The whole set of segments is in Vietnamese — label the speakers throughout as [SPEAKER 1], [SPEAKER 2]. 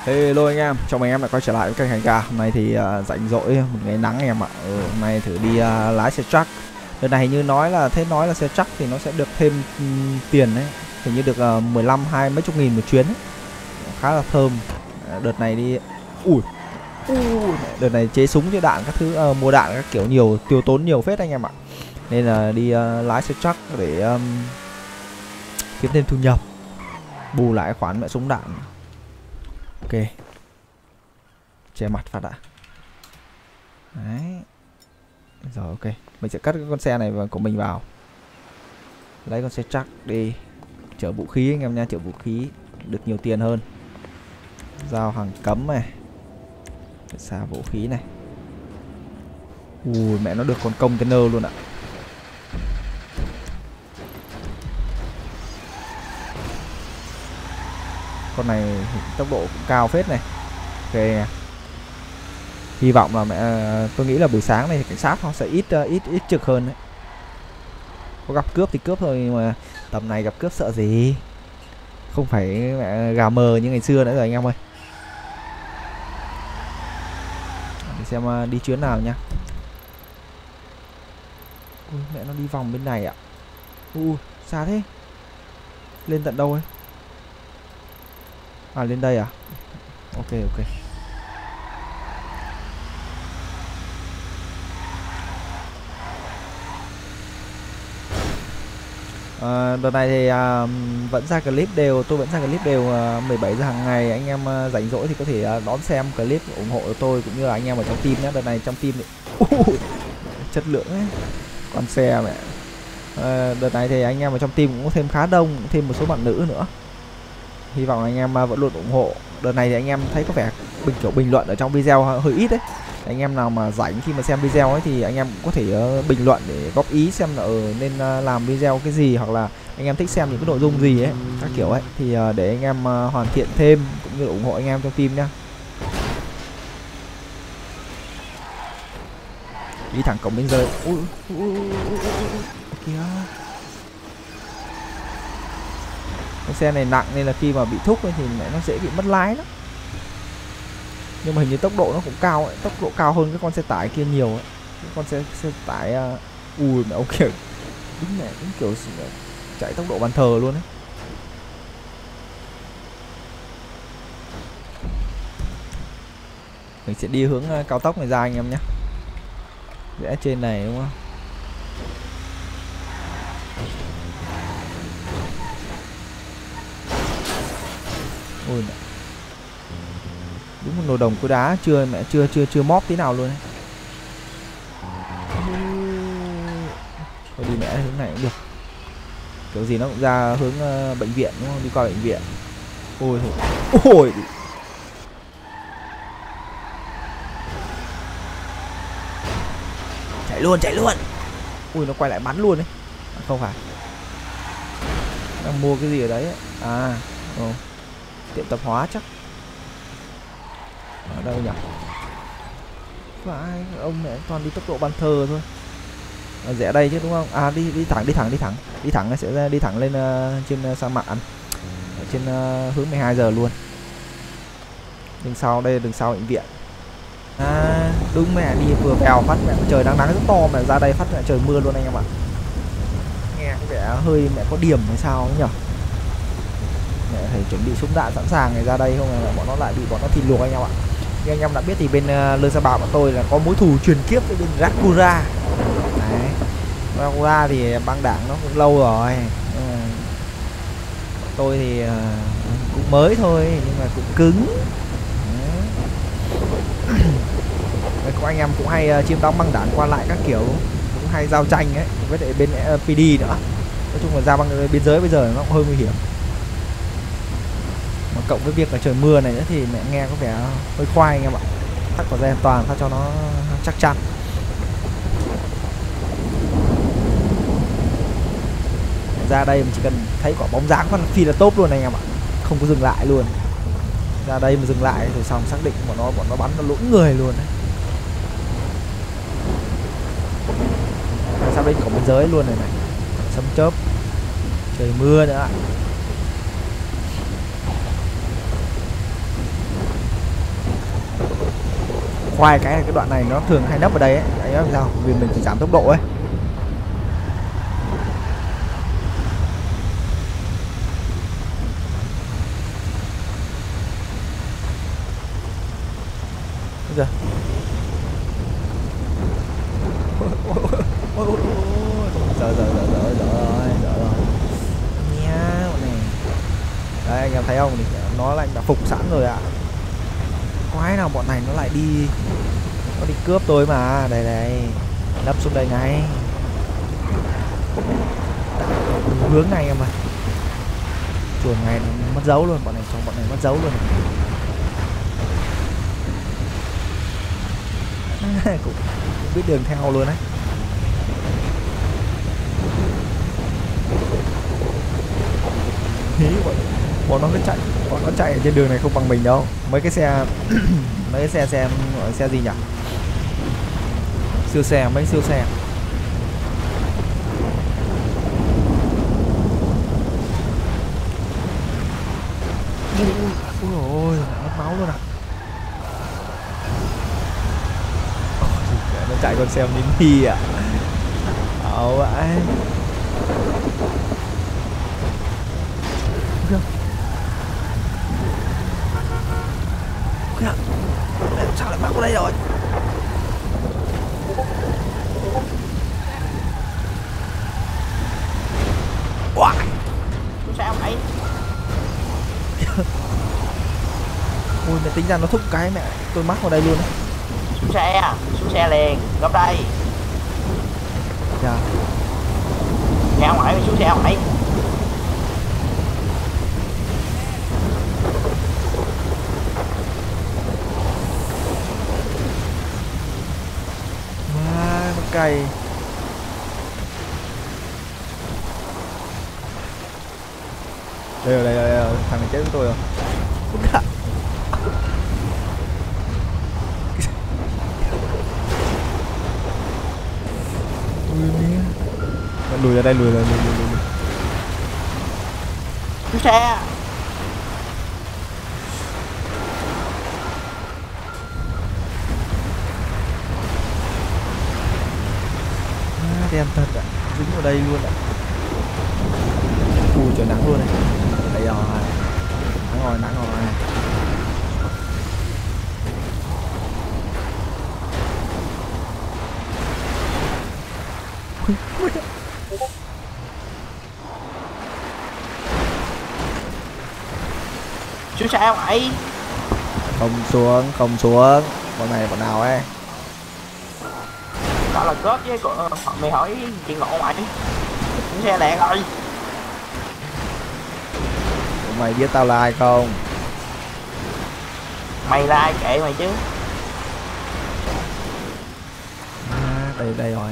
[SPEAKER 1] Hello anh em, chào mừng anh em lại quay trở lại với kênh Hành Gà. Hôm nay thì rảnh rỗi một ngày nắng anh em ạ. Hôm nay thử đi lái xe truck. Đợt này hình như nói là xe truck thì nó sẽ được thêm tiền đấy, hình như được 15 20 mấy chục nghìn một chuyến ấy. Khá là thơm. Đợt này đi đợt này chế súng chế đạn các thứ, mua đạn các kiểu nhiều, tiêu tốn nhiều phết anh em ạ. Nên là đi lái xe truck để kiếm thêm thu nhập, bù lại khoản mẹ súng đạn. Ok, che mặt phát đã. Đấy. Rồi ok, mình sẽ cất cái con xe này của mình vào, lấy con xe truck đi chở vũ khí anh em nha, chở vũ khí được nhiều tiền hơn. Giao hàng cấm này, xả vũ khí này. Ui mẹ, nó được con container luôn ạ. Con này tốc độ cũng cao phết này. Ok, hy vọng là tôi nghĩ là buổi sáng này cảnh sát họ sẽ ít trực hơn đấy. Có gặp cướp thì cướp thôi, nhưng mà tầm này gặp cướp sợ gì, không phải mẹ gà mờ như ngày xưa nữa rồi anh em ơi. Để xem đi chuyến nào nhá. Ui, mẹ nó đi vòng bên này ạ. Xa thế. Lên tận đâu ấy? À lên đây à? Ok. Đợt này thì vẫn ra clip đều, tôi vẫn ra clip đều 17 giờ hàng ngày. Anh em rảnh rỗi thì có thể đón xem clip ủng hộ tôi cũng như là anh em ở trong team nhé. Đợt này trong team thì chất lượng ấy, con xe mẹ. Đợt này thì anh em ở trong team cũng thêm khá đông, thêm một số bạn nữ nữa. Hy vọng anh em vẫn luôn ủng hộ. Đợt này thì anh em thấy có vẻ bình luận ở trong video hơi ít đấy. Anh em nào mà rảnh khi mà xem video ấy thì anh em cũng có thể bình luận để góp ý xem là nên làm video cái gì, hoặc là anh em thích xem những cái nội dung gì ấy, các kiểu ấy, thì để anh em hoàn thiện thêm cũng như ủng hộ anh em trong team nhá. Đi thẳng cổng biên giới. Kìa. Cái xe này nặng nên là khi mà bị thúc thì nó dễ bị mất lái lắm. Nhưng mà hình như tốc độ nó cũng cao ấy, tốc độ cao hơn cái con xe tải kia nhiều ấy. Cái con xe tải ui mẹ ông kiểu đúng kiểu chạy tốc độ bàn thờ luôn ấy. Mình sẽ đi hướng cao tốc này ra anh em nhé. Rẽ trên này đúng không? Ui mẹ. Đúng một nồi đồng cối đá, chưa móp tí nào luôn ấy. Thôi đi mẹ hướng này cũng được. Kiểu gì nó cũng ra hướng bệnh viện đúng không? Đi qua bệnh viện. Ôi. Chạy luôn. Ui nó quay lại bắn luôn đấy. Không phải. Đang mua cái gì ở đấy ấy. Tiệm tạp hóa chắc. Ở đâu nhỉ? Phải, ông mẹ toàn đi tốc độ ban thờ thôi. Rẽ đây chứ đúng không? Đi thẳng sẽ đi thẳng lên trên sa mạc, ở trên hướng 12 giờ luôn. Đằng sau đây, đằng sau bệnh viện. Đúng mẹ, đi vừa vào phát mẹ trời nắng rất to mà ra đây phát mẹ trời mưa luôn anh em ạ. Nghe có vẻ hơi mẹ có điểm hay sao ấy nhỉ? Mẹ phải chuẩn bị súng đạn sẵn sàng này, ra đây không là bọn nó lại bị bọn nó thịt luộc anh em ạ. Như anh em đã biết thì bên Lơ Sa Bảo bọn tôi là có mối thù truyền kiếp với bên Dracula. Đấy. Dracula thì băng đảng nó cũng lâu rồi. Bọn tôi thì cũng mới thôi nhưng mà cũng cứng. Có anh em cũng hay chiếm đóng băng đảng qua lại các kiểu, cũng hay giao tranh ấy với lại bên PD nữa. Nói chung là ra băng biên giới bây giờ nó cũng hơi nguy hiểm. Mà cộng với việc là trời mưa này nữa thì mẹ nghe có vẻ hơi khoai anh em ạ. Thắt vào dây an toàn cho nó chắc chắn. Ra đây mình chỉ cần thấy quả bóng dáng con phi là tốt luôn anh em ạ, không có dừng lại luôn. Ra đây mà dừng lại rồi xong xác định bọn nó bắn nó lũng người luôn đấy. Sang bên cổng biên giới luôn này, sấm chớp, trời mưa nữa. khoai cái đoạn này nó thường hay nấp ở đây ấy, anh em sao? Vì mình chỉ giảm tốc độ ấy. Giờ. Giờ rồi. Nha này. Đấy anh em thấy không? Nó lại đã phục sẵn rồi ạ. Quái nào bọn này nó lại đi, nó đi cướp tôi mà. Đây đây, nấp xuống đây ngay, hướng này em ơi. Chuồn này mất dấu luôn, bọn này mất dấu luôn. cũng biết đường theo luôn đấy. Bọn nó chạy ở trên đường này không bằng mình đâu. Mấy cái xe mấy cái xe gì nhỉ, siêu xe, mấy siêu xe. Ui ôi, mất máu luôn à. Nó chạy con xe mini à. Vậy. Sao lại mắc vào đây rồi? Wow.
[SPEAKER 2] Sao vậy?
[SPEAKER 1] Ui mẹ, tính ra nó thúc cái mẹ tôi mắc vào đây luôn đấy.
[SPEAKER 2] Xuống xe liền, gấp đây.
[SPEAKER 1] Dạ.
[SPEAKER 2] Ra ngoài, xuống xe ngoài.
[SPEAKER 1] Má nó cày. Đây rồi, thằng này chết với tôi rồi. Lùi ra đây, lùi.
[SPEAKER 2] Xuống xe.
[SPEAKER 1] Đen thật ạ, dính vào đây luôn ạ. Ui trời, nắng luôn này. Đây rồi, nắng rồi.
[SPEAKER 2] Xuống xe vậy?
[SPEAKER 1] Không xuống. Bọn này bọn nào ấy?
[SPEAKER 2] Đó là cướp với mày hỏi chuyện ngộ mày. Xuống xe lẹ rồi.
[SPEAKER 1] Mày biết tao là ai không?
[SPEAKER 2] Mày là ai kệ mày chứ.
[SPEAKER 1] Đây rồi.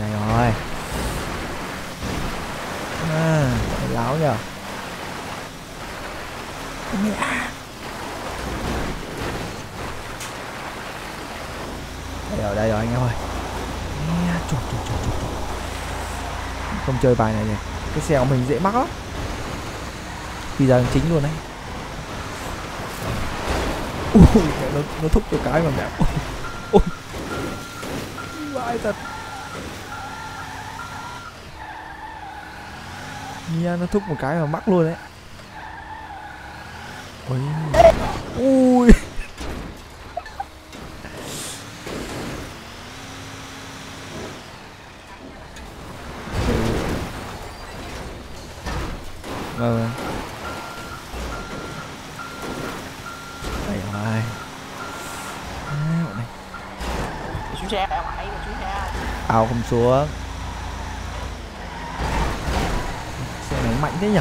[SPEAKER 1] Láo nhờ. Đây rồi anh em ơi. Chuột. Không chơi bài này nhỉ. Cái xe của mình dễ mắc lắm. Bây giờ chính luôn đấy. Ui, nó thúc cho cái mà mẹ. Ôi. Vãi thật. Nha, nó thúc một cái mà mắc luôn đấy. Ui. Vâng. Đây rồi.
[SPEAKER 2] Xuống xe đã mày, xuống xe.
[SPEAKER 1] Tao không xuống. Xe này mạnh thế nhỉ?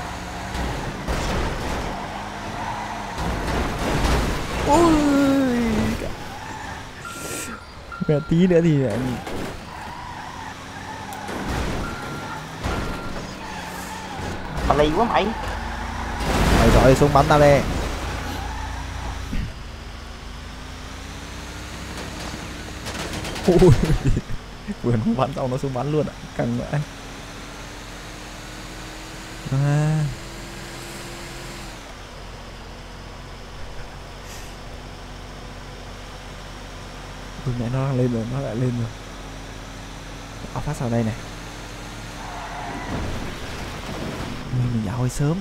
[SPEAKER 1] Ui. Mẹ tí nữa thì
[SPEAKER 2] Bà lì quá mày.
[SPEAKER 1] mày giỏi thì xuống bắn tao đi. Ui. Vừa nó bắn xong nó xuống bắn luôn ạ. Căng vậy. Ôi mẹ, nó đang lên rồi, nó lại lên rồi. Áo phát vào đây này. Mình dạo hơi sớm.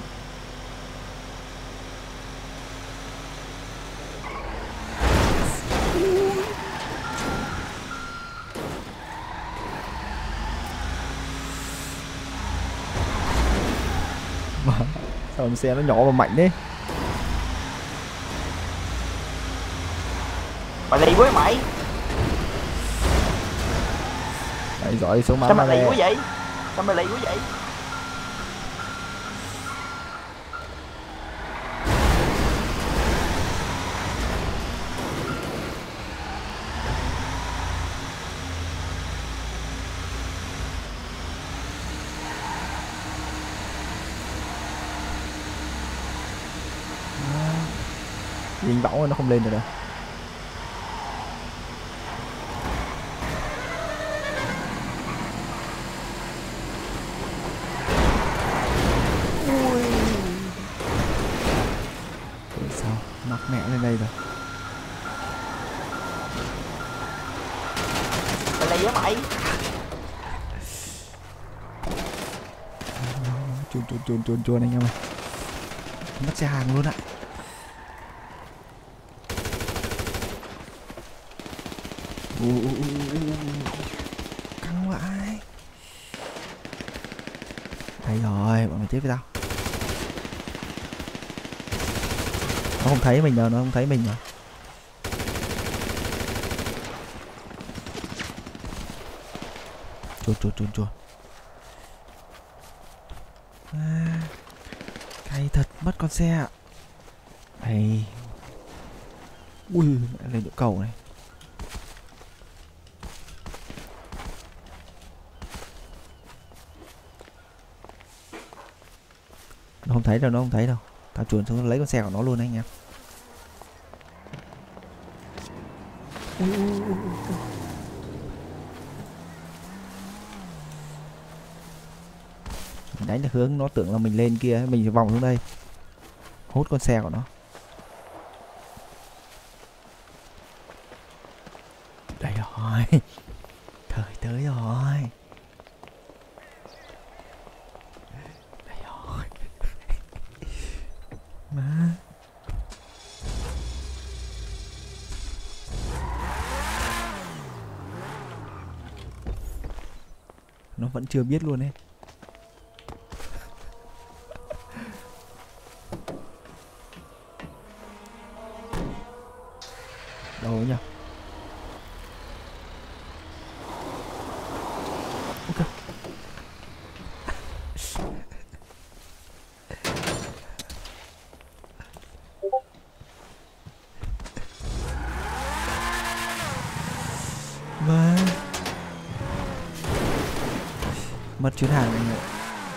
[SPEAKER 1] Mà sao xe nó nhỏ và mạnh đấy.
[SPEAKER 2] Mày lì với mày.
[SPEAKER 1] Đấy, giỏi số má
[SPEAKER 2] Sao mày
[SPEAKER 1] này.
[SPEAKER 2] lì quá vậy? Sao mày lì quá vậy?
[SPEAKER 1] Dính bão rồi nó không lên được đâu. Sao mắc mẹ lên đây rồi.
[SPEAKER 2] Mày lì với mày.
[SPEAKER 1] Chuồn anh em ơi. Mất xe hàng luôn ạ. Căng vãi. Đây rồi, bọn mày chết với tao. Nó không thấy mình đâu, nó không thấy mình rồi. Chuồn. Cay thật, mất con xe ạ. Đây. Ui, mẹ lên chỗ cầu này. Nó không thấy đâu. Tao chuồn xuống lấy con xe của nó luôn anh em. Mình đánh được hướng nó tưởng là mình lên kia, mình vòng xuống đây hốt con xe của nó. Đây rồi. Thời tới rồi. Đây rồi. Má. Nó vẫn chưa biết luôn ấy. Đâu nhỉ? Ok. Mà mất chuyến hàng này nữa.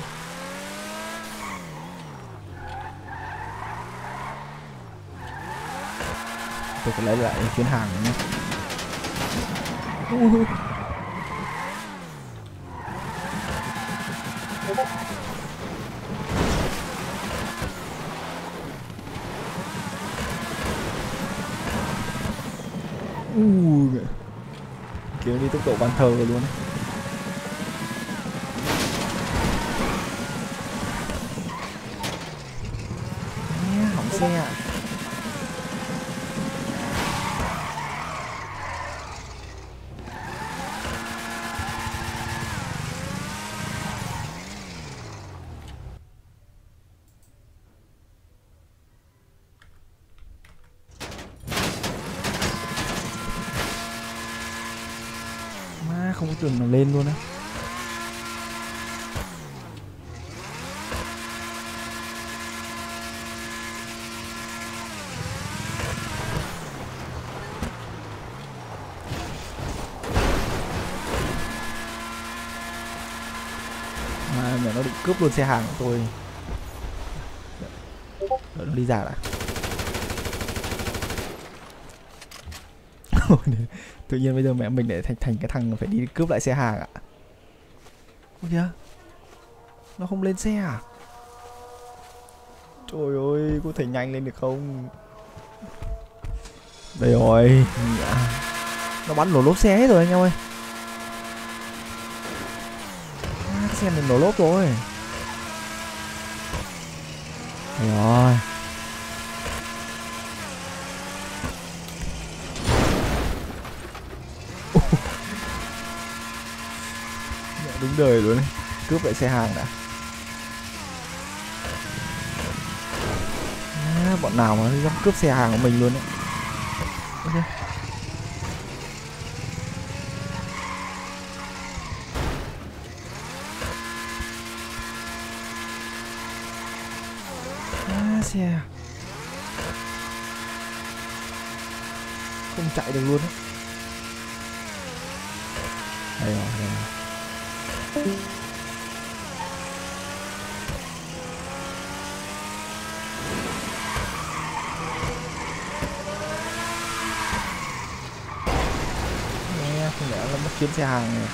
[SPEAKER 1] Tôi phải lấy lại chuyến hàng này nhé. Kiểu đi tốc độ bàn thờ rồi luôn ấy. Hỏng xe à. Má không có đường nào lên luôn á. Mà nó định cướp luôn xe hàng của tôi. Đợi nó đi ra đã. Tự nhiên bây giờ mẹ mình lại thành cái thằng phải đi cướp lại xe hàng ạ. Ôi kìa, nó không lên xe à? Trời ơi, có thể nhanh lên được không? Đây rồi. Nó bắn nổ lốp xe hết rồi anh em ơi. Cái xe mình nổ lốp rồi. Đây rồi. Đúng đời luôn đấy. Cướp lại xe hàng đã. Bọn nào mà dám cướp xe hàng của mình luôn đấy. Okay. Xe không chạy được luôn đấy. Đây rồi, đây rồi. Không lẽ là mất chuyến xe hàng này.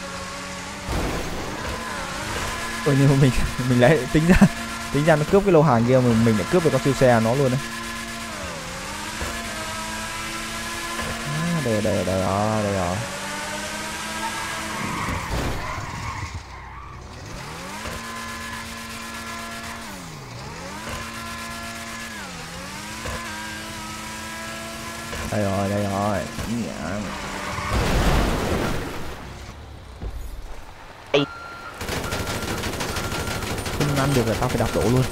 [SPEAKER 1] Nhưng mà mình lấy tính ra nó cướp cái lô hàng kia mà mình lại cướp được con siêu xe nó luôn đấy. Đây rồi. Đây rồi. Đây rồi. Không ăn được là tao phải đạp đổ luôn.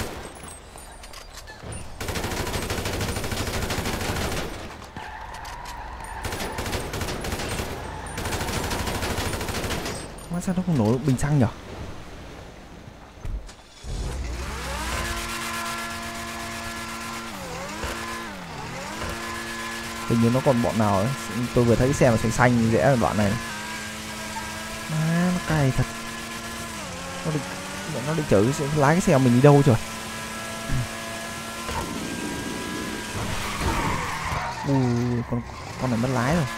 [SPEAKER 1] Mà sao nó không nổ bình xăng nhở? Hình như nó còn bọn nào ấy. Tôi vừa thấy cái xe mà xanh xanh rẽ ở đoạn này. Nó cay thật. Nó định chở lái cái xe của mình đi đâu rồi. Con này mất lái rồi.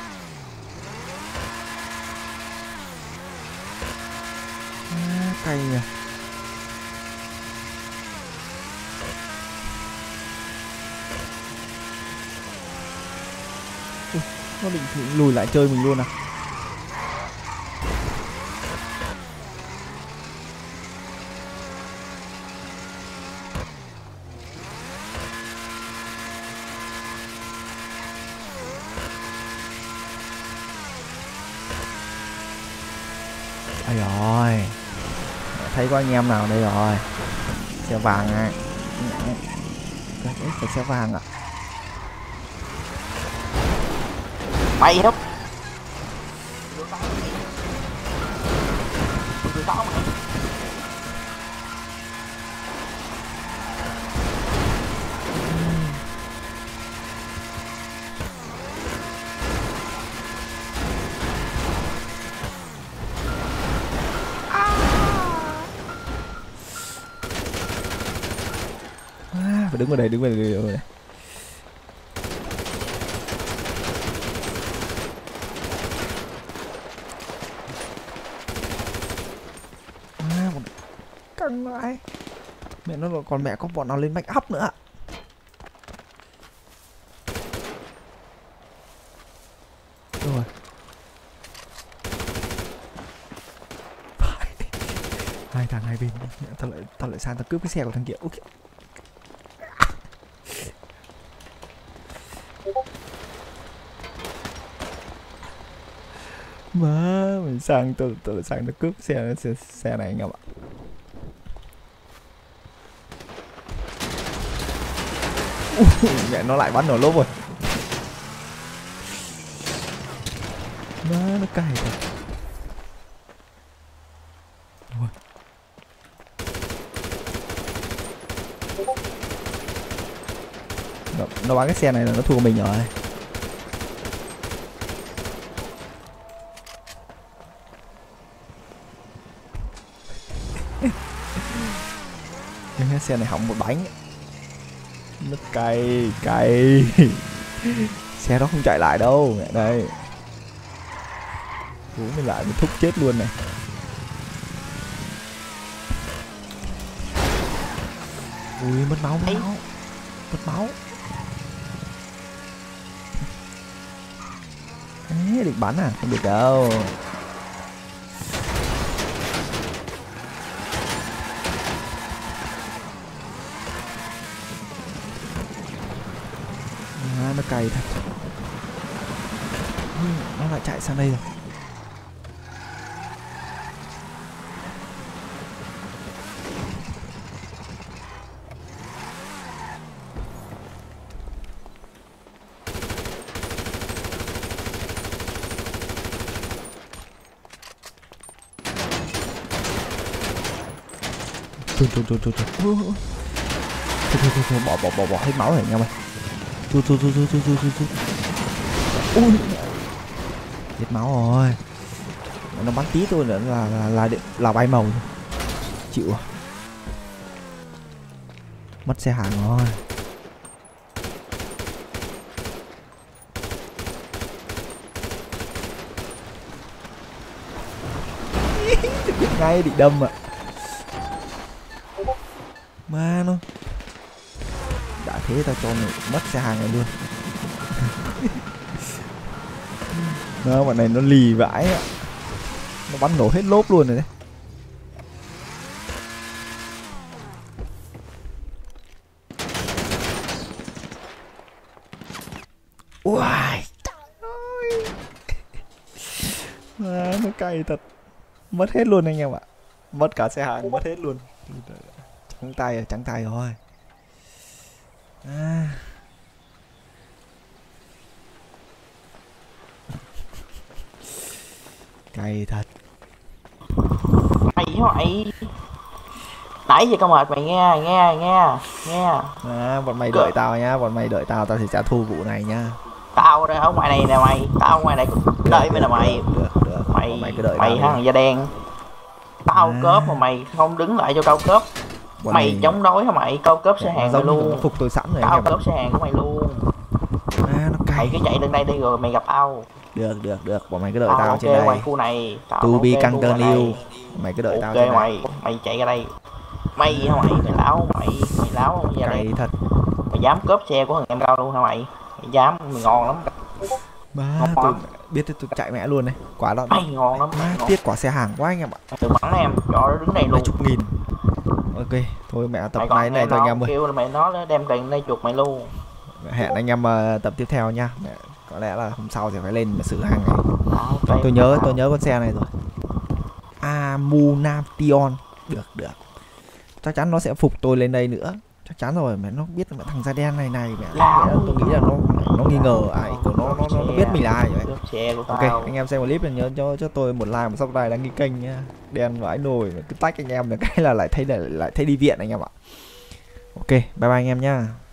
[SPEAKER 1] Cay nhỉ. Nó định lùi lại chơi mình luôn à. Đây rồi. Thấy có anh em nào đây rồi. Xe vàng à. Cái xe vàng à.
[SPEAKER 2] Mày hết.
[SPEAKER 1] Phải đứng vào đây rồi. Căng lại. Mẹ nó còn mẹ có bọn nào lên make up nữa. Rồi. Hai thằng hai bên. Tao lại sang tao cướp cái xe của thằng kia. Ok. Má mình sang tôi lại sang nó cướp xe này anh em ạ. Mẹ nó lại bắn nổ lốp rồi. Má nó cay thật. Nó bán cái xe này là nó thua mình rồi. Nhưng cái xe này hỏng một bánh. Nó cay. Xe đó không chạy lại đâu. Mẹ đây. Cú mình lại mình thúc chết luôn này. Ui mất máu. Đấy, định bắn à? Không được đâu. Nó cày thật. Nó lại chạy sang đây rồi. Thôi, bỏ hết máu rồi anh em ơi. Ui, hết máu rồi. Nó bắn tí thôi nữa là bay màu. Chịu à. Mất xe hàng rồi. Biết ngay định đâm ạ. Mà nó đã thế tao cho mày mất xe hàng này luôn. Nó bọn này nó lì vãi ạ. Nó bắn nổ hết lốp luôn rồi đấy. Ui, nó cay thật. Mất hết luôn anh em ạ. Mất cả xe hàng, mất hết luôn. Trắng tay rồi. Cay thật.
[SPEAKER 2] Mày với mày nãy giờ tao mệt mày nghe.
[SPEAKER 1] Bọn mày đợi tao nhá, tao sẽ trả thù vụ này nhá.
[SPEAKER 2] Tao đây ở ngoài này nè mày, tao ở ngoài này đợi mày nè mày.
[SPEAKER 1] Được.
[SPEAKER 2] Mày
[SPEAKER 1] cứ đợi
[SPEAKER 2] mày thằng da đen. Tao cớp mà mày không đứng lại cho tao cớp. Bọn mày này... chống đối hả mày? Tao cớp xe hàng mày luôn.
[SPEAKER 1] Nó phục tôi sẵn rồi.
[SPEAKER 2] Tao cớp xe hàng của mày luôn. Mày cứ chạy lên đây đi rồi mày gặp tao.
[SPEAKER 1] Được. Bọn mày cứ đợi tao trên đây.
[SPEAKER 2] Ngoài khu này.
[SPEAKER 1] To be continue. Mày cứ đợi tao trên đây.
[SPEAKER 2] Mày chạy ra đây. Mày hả mày láo không ra đây.
[SPEAKER 1] Thật.
[SPEAKER 2] Mày dám cướp xe của thằng em tao luôn hả mày? Mày dám, mày ngon lắm.
[SPEAKER 1] Má, tôi biết tôi chạy mẹ luôn này. Quả đó.
[SPEAKER 2] Mày ngon lắm.
[SPEAKER 1] Má, tiếc quả xe hàng quá anh em ạ.
[SPEAKER 2] Tự bắn em, cho nó đứng đây luôn.
[SPEAKER 1] 20.000. Ok, thôi mẹ tập này thôi anh em ơi.
[SPEAKER 2] Kêu là mày nó đem tiền đây chuột mày luôn.
[SPEAKER 1] Hẹn anh em tập tiếp theo nha. Mẹ, có lẽ là hôm sau thì phải lên mà xử hàng này. Tôi nhớ con xe này rồi. Amunation. Được. Chắc chắn nó sẽ phục tôi lên đây nữa. Chắc chắn rồi, mẹ nó biết là thằng da đen này mẹ tôi nghĩ là nó nghi ngờ ai của nó biết mình là ai vậy. Ok, anh em xem clip là nhớ cho tôi một like, một subscribe, đăng ký kênh nhá. Đen vãi nồi mà cứ tách anh em được cái là lại thấy đi viện anh em ạ. Ok, bye bye anh em nhá.